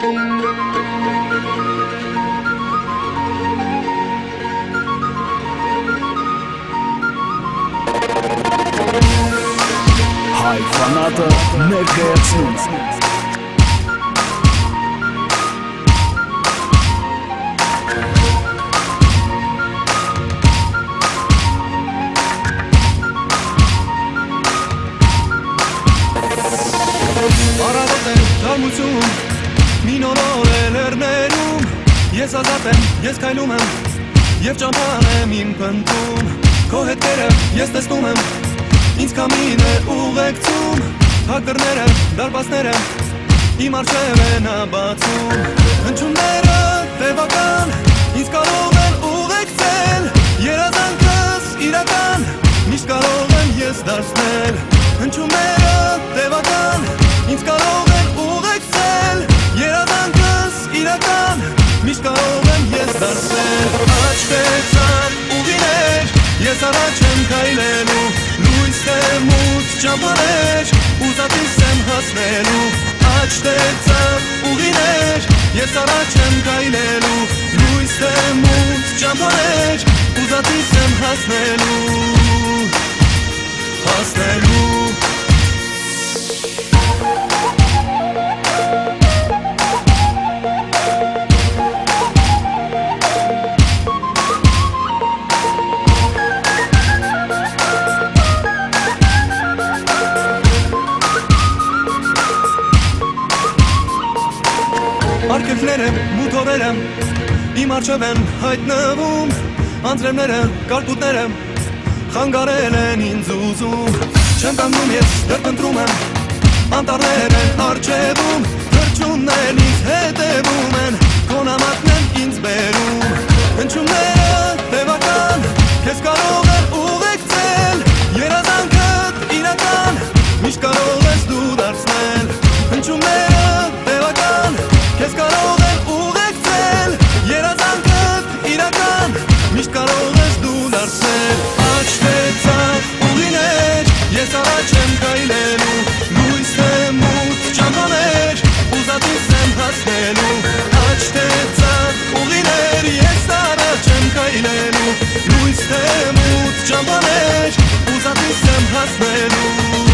Հայ-ֆանատը ներկայացնում Առավոտ է թարմություն, մի նոր օր է լեռներում Ես ազատ եմ, ես քայլում եմ, և ճամփան եմ իմ փնտրում Քո հետքերը ես տեսնում եմ, ինձ քամին է ուղեկցում Փակ դռները, դարպասները, իմ առջև է նա բացում Հնչյունները տևական, ինձ կարող են ուղեկցել Երազանքս իրական, միշտ կարող եմ ես դարձնել Հնչյունները տևական, ինձ կարող են ուղեկցել Երազանքս իրական, միշտ կարող եմ ես դարձնել Աչքեցան ուղիներ, ես առաջ եմ քայլելու Լույս թե մութ ճամփաներ, ուզածիս եմ հասնելու Աչքեցան ուղիներ, ես առաջ եմ քայլելու Լույս թե մութ ճամփաներ, ուզածիս եմ հասնելու Արկելքները, մութորերը, իմ առջև են հայտնվում Անձրևները, կարկուտները, խանգարել են ինձ ուզում Չեմ կանգնում ես, դեռ փնտրում եմ, անտառներ են առջևում Թռչուններ ինձ հետևում են, քո նամակն են ինձ բերում Հնչյունները տևական, քեզ կարող են ուղեկցել Երազանքդ իրական, միշտ կարող ես դու դարձնել Հնչյունները տևական, քեզ կարող են ուղեկցել Երազանքդ իրական, միշտ կարող ես դու դարձնել Աչքեցած ուղիներ, ես առաջ եմ քայլելու Լույս թե մութ ճամփաներ, ուզածիս եմ հասնելու Աչքեցած ուղիներ, ես առաջ եմ քայլելու Լույս թե մութ ճամփաներ, ուզածիս եմ հասնելու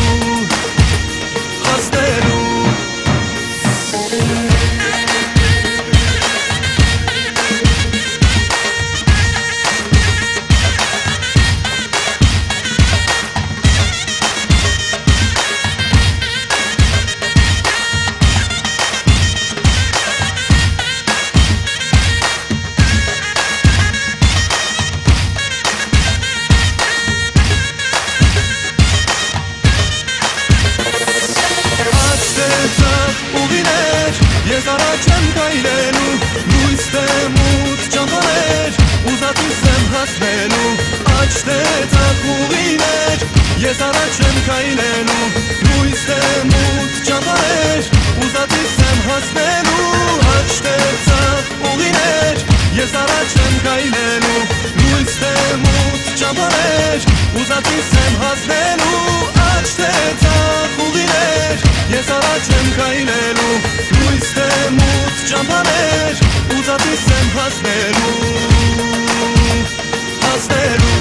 Ես առաջ եմ քայլելու, լույս թե մութ ճամփաներ, ուզածիս եմ հասնելու Աչքեցած ուղիներ, ես առաջ եմ քայլելու, լույս թե մութ ճամփաներ, ուզածիս եմ հասնելու Աչքեցած ուղիներ, ես առաջ եմ քայլելու, լույս թե մութ ճամփաներ, ուզածիս եմ հասնելու Աչքեցած ուղիներ, ես առաջ եմ քայլելու Լույս թե մութ ճամփաներ, ուզածիս եմ հասնելու